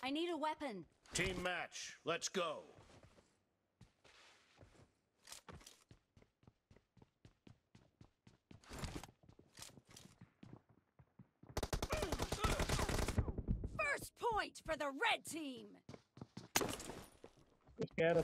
I need a weapon. Team match. Let's go. First point for the red team. Scared.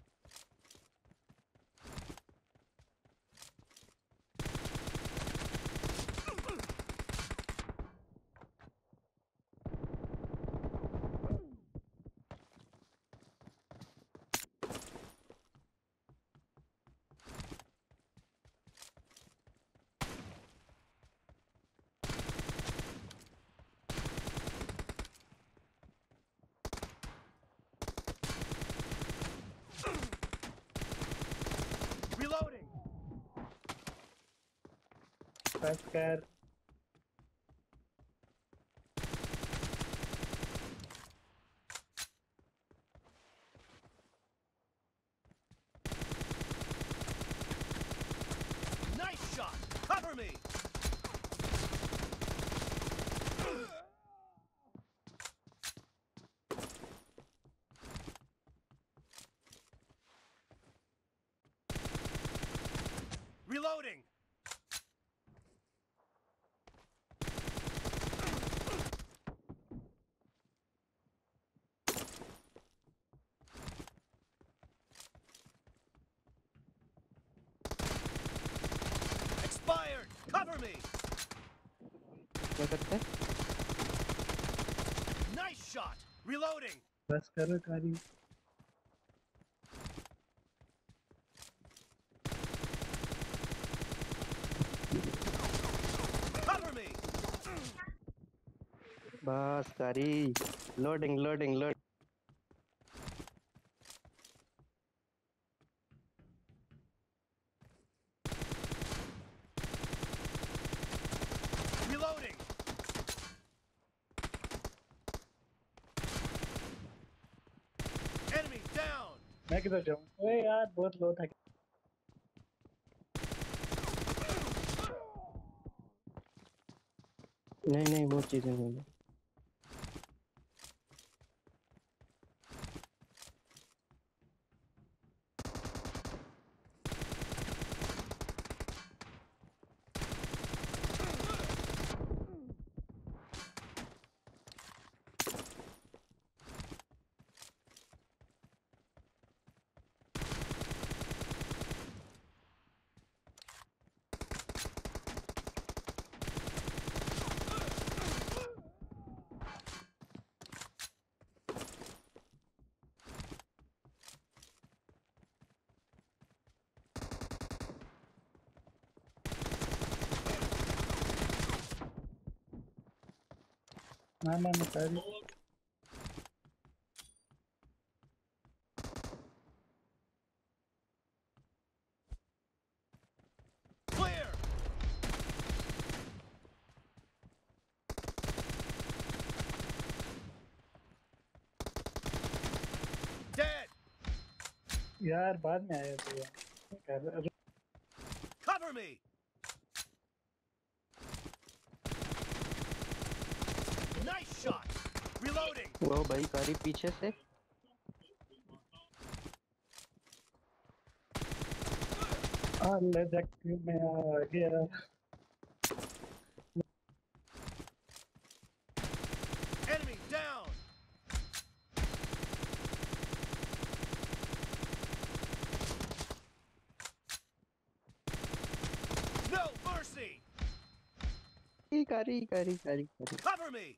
Reloading. I'm scared. Nice shot. Cover me. Reloading. Expired. Cover me. क्या करते हैं? Nice shot. Reloading. बस करो कारी. Cover me. बस कारी. Loading. Reloading. Enemy down. मैं किधर जाऊँ? ओए यार बहुत लो था. नहीं वो चीजें नहीं है. ना कारी. Clear. Dead. यार बाद में आया तो यार. Cover me. Nice shot. Reloading. वो भाई कारी पीछे से. ले जाके मैं आ गया. Enemy down. No mercy. कारी. Cover me.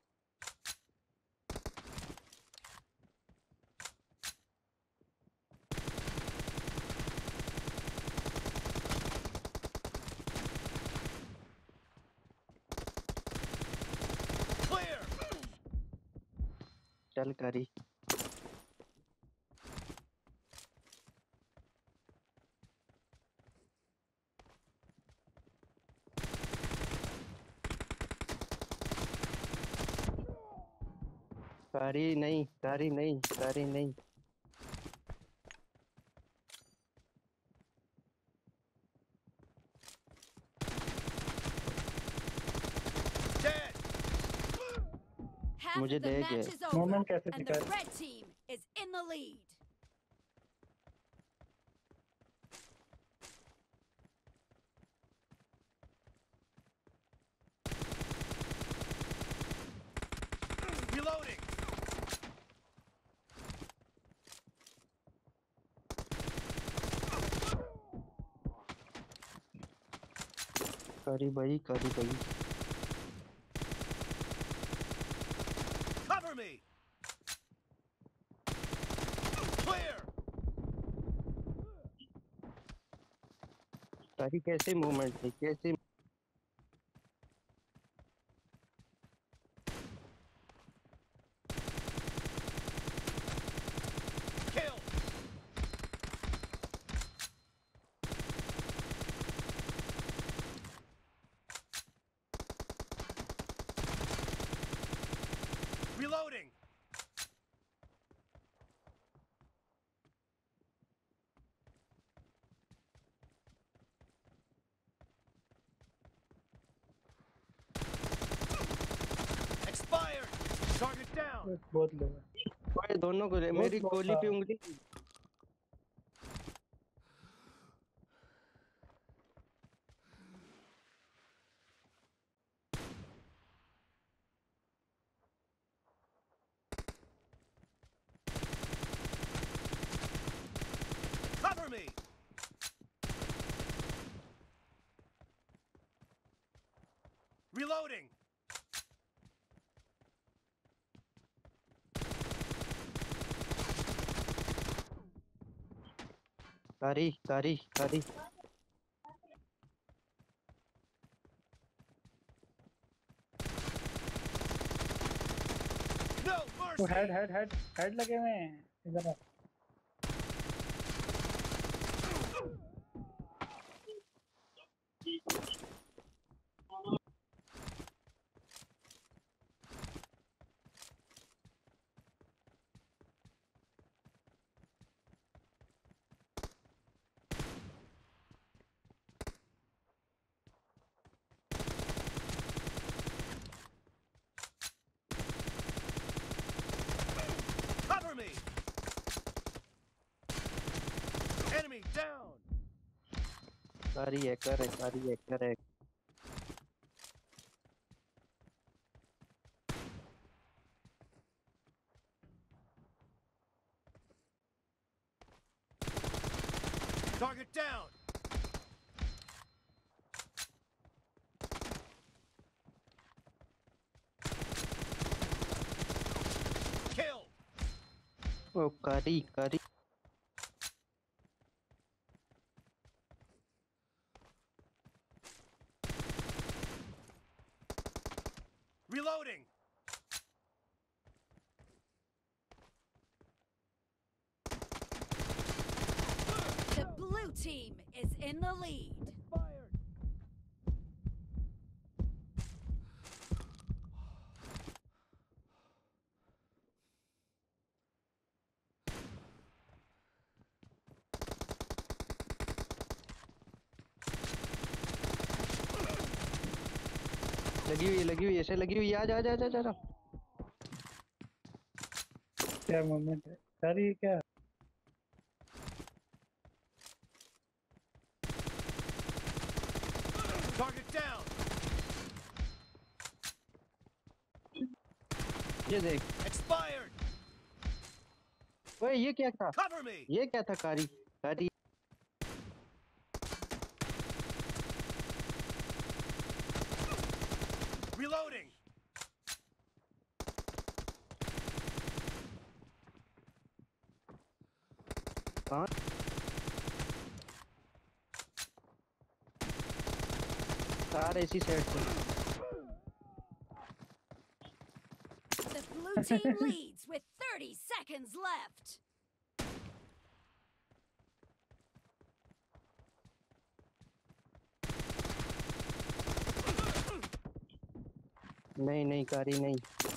Clear. चल कारी. कारी नहीं. Dead. Half मुझे of the दे match गए। is over, Moment कैसे and दिखा the रहे? red team is in the lead. Reloading. कारी भाई, कारी भाई। Cover me. Clear. कारी कैसे मूवमेंट थी, कैसे? Kill. Reloading. Expired. Target down. बहुत लो है। ओए दोनों को बहुत मेरी लो गोली था। पे उंगली। Cover me. Reloading. कारी, कारी, कारी। No तो mercy. हेड लगे हुए हैं इधर आ। Cover me. Enemy down. कारी हैकर है, कारी हैकर है। Target down. Kill. ओ कारी, कारी। Reloading. The blue team is in the lead. Expired. लगी हुई ऐसे लगी हुई। आ जा जा जा जा जा। क्या मोमेंट है सारी ये क्या? Target down. ये देख। Expired. ओए ये क्या था? Cover me. ये क्या था कारी? कारी। Reloading. कहाँ? कार ऐसी साइड से। The blue team leads with 30 seconds left. नहीं नहीं कारी नहीं।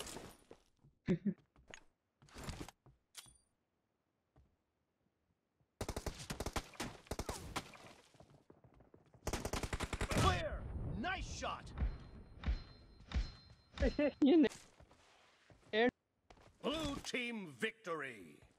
Clear. Nice shot. ये team victory.